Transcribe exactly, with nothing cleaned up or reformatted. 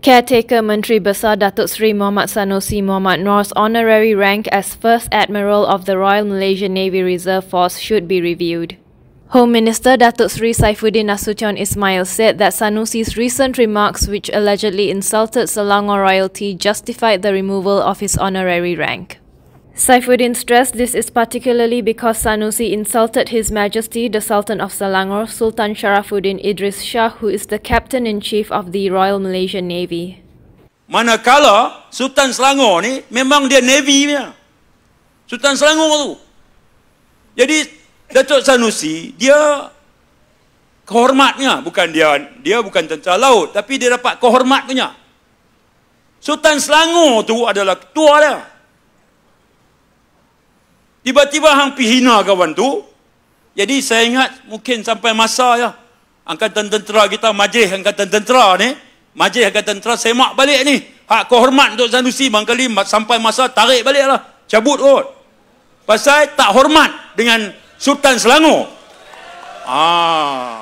Caretaker Menteri Besar Datuk Seri Muhammad Sanusi Muhammad Noor's honorary rank as First Admiral of the Royal Malaysian Navy Reserve Force should be reviewed. Home Minister Datuk Seri Saifuddin Ismail said that Sanusi's recent remarks, which allegedly insulted Selangor royalty, justified the removal of his honorary rank. Saifuddin stressed this is particularly because Sanusi insulted His Majesty the Sultan of Selangor, Sultan Sharafuddin Idris Shah, who is the Captain-in-Chief of the Royal Malaysian Navy. Manakala Sultan Selangor ni memang dia Navy punya. Sultan Selangor tu. Jadi Datuk Sanusi dia kehormatnya, bukan dia dia bukan tentera laut, tapi dia dapat kehormat punya. Sultan Selangor tu adalah ketua dia. Tiba-tiba hang pi hina kawan tu. Jadi saya ingat mungkin sampai masa ya Angkatan Tentera kita, Majlis Angkatan Tentera ni, Majlis Angkatan Tentera semak balik ni. Hak kehormat untuk Sanusi barangkali sampai masa tarik baliklah, cabut kot. Pasal tak hormat dengan Sultan Selangor. Ah.